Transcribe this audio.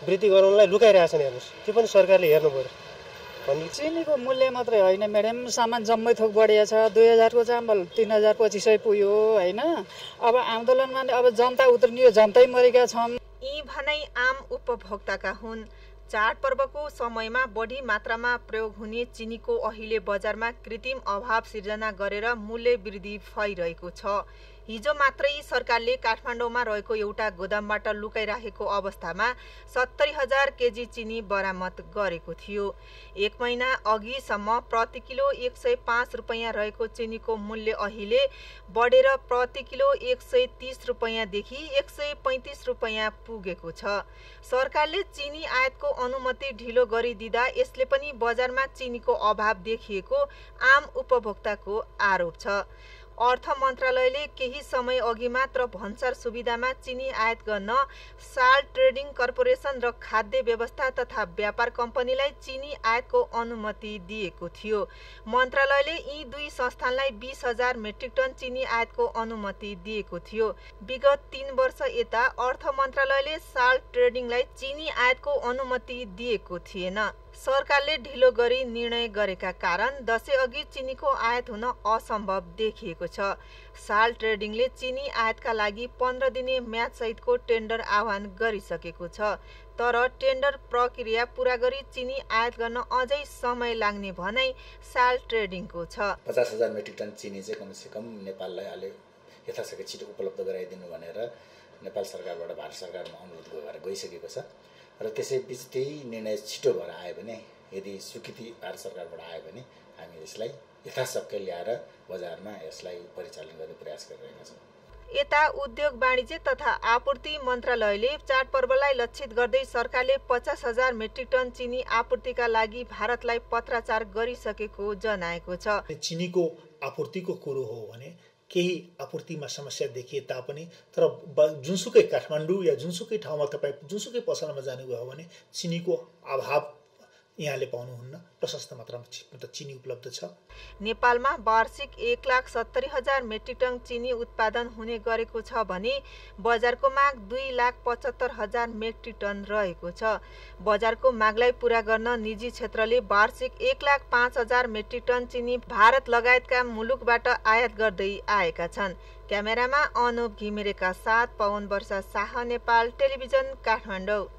वृद्धि गराउनलाई लुकाइरहेछन्। हेर्नुहोस्, त्यो पनि सरकारले हेर्नु पर्यो। चिनीको मूल्य मात्रै होइन म्याडम, सामान जम्मै थोक बढेको छ। 2000 को चामल 3000 2500 पुग्यो होइन। अब आन्दोलनमा अब जनता उत्रियो, जनतै मरेका छन्। यी भनाइ आम उपभोक्ताका हुन्। चाडपर्वको समयमा बढी मात्रामा प्रयोग हुने चिनीको अहिले बजारमा कृत्रिम अभाव सिर्जना गरेर मूल्य वृद्धि भइरहेको छ। हिजो मात्रै सरकारले काठमाडौँमा रहेको एउटा गोदामबाट लुकाइराखेको अवस्थामा 70,000 केजी चिनी बरामद गरेको थियो। एक महिना अघिसम्म प्रति किलो 105 रुपैयाँ रहेको चिनीको मूल्य अहिले बढेर प्रति किलो 130 रुपैयाँदेखि 135 रुपैयाँ पुगेको छ। सरकारले चिनी आयातको अनुमति ढिलो गरिदिँदा यसले पनि बजारमा चिनीको अभाव देखिएको आम उपभोक्ताको आरोप छ। अर्थ मन्त्रालयले केही समय अघि मात्र भन्सार सुविधामा चिनी आयात गर्न साल्ट ट्रेडिङ कर्पोरेसन र खाद्य व्यवस्था तथा व्यापार कम्पनीलाई चिनी आयातको अनुमति दिएको थियो। मन्त्रालयले यी दुई संस्थानलाई 20,000 मेट्रिक टन चिनी आयातको अनुमति दिएको थियो। विगत 3 वर्ष यता अर्थ मन्त्रालयले साल्ट ट्रेडिङलाई चिनी आयातको अनुमति दिएको थिएन। सरकारले ढिलो गरी निर्णय गरेका कारण दशैं अघि चिनीको आयात हुन असम्भव देखिएको छ। साल्ट ट्रेडिङले चिनी आयातका लागि 15 दिने म्याद सहितको टेन्डर आह्वान गरिसकेको छ। तर टेन्डर प्रक्रिया पूरा गरी चिनी आयात गर्न अझै समय लाग्ने भनाइ साल्ट ट्रेडिङको छ। 50,000 मेट्रिक टन चिनी चाहिँ कमसेकम नेपाललाई अहिले यथाशक्य छिटो उपलब्ध गराइदिनु भनेर नेपाल सरकारबाट भारत सरकारमा अनुरोध गरेर गइसकेको छ र त्यसैबीच त्यही निर्णय छिटो भएर आयो भने, यदि स्वीकृति भारत सरकारबाट आयो भने हामी यसलाई यथाशक्य ल्याएर बजारमा यसलाई परिचालन गर्ने प्रयास गरिरहेका छौँ। यता उद्योग वाणिज्य तथा आपूर्ति मन्त्रालयले चाडपर्वलाई लक्षित गर्दै सरकारले 50,000 मेट्रिक टन चिनी आपूर्तिका लागि भारतलाई पत्राचार गरिसकेको जनाएको छ। चिनीको आपूर्तिको कुरो हो भने केही आपूर्तिमा समस्या देखिए तापनि तर जुनसुकै काठमाडौँ या जुनसुकै ठाउँमा तपाईँ जुनसुकै पसलमा जानुभयो भने चिनीको अभाव यहाँले पाउनुहुन्न। प्रशस्त मात्रामा चिनी उपलब्ध छ। नेपालमा वार्षिक 1,70,000 मेट्रिक टन चिनी उत्पादन हुने गरेको छ भने बजारको माग 2,75,000 मेट्रिक टन रहेको छ। बजारको मागलाई पूरा गर्न निजी क्षेत्रले वार्षिक 1,05,000 मेट्रिक टन चिनी भारत लगायतका मुलुकबाट आयात गर्दै आएका छन्। क्यामेरामा अनुप घिमिरेका साथ पवन वर्षा शाह, नेपाल टेलिभिजन, काठमाडौँ।